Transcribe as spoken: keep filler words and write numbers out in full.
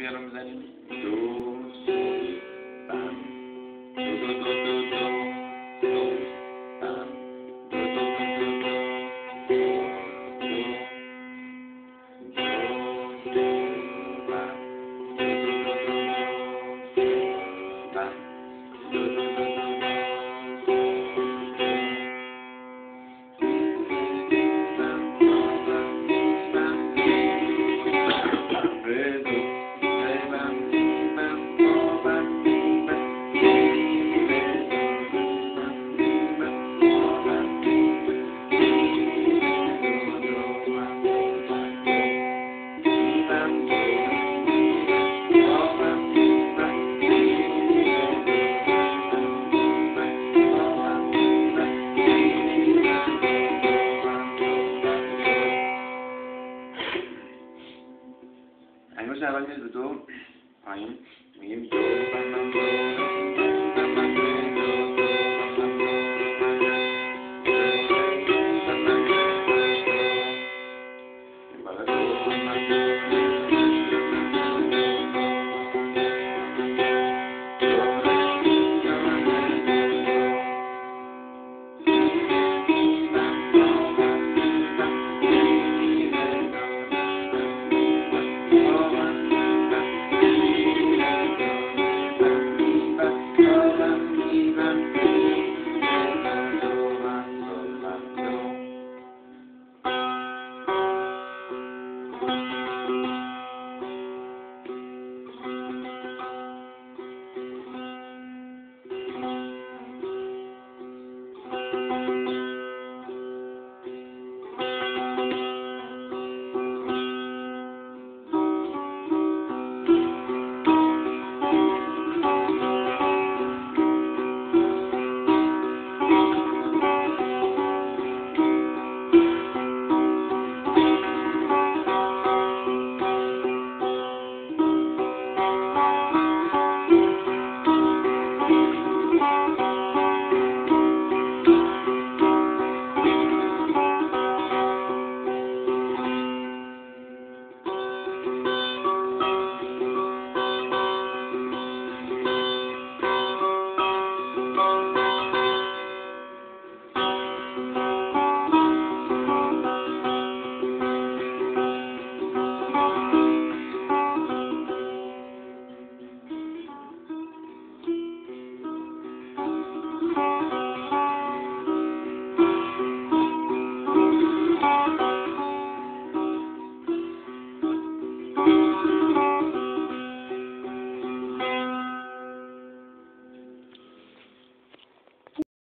بیارو میزنیم دو سول بم دو دو دو دو دو سول بم دو دو دو دو دو دو دو سول بم دو دو دو دو دو سول بم دو دو دو دو دو انگشت اول میز به دو پایین میگیم دو بم بم دو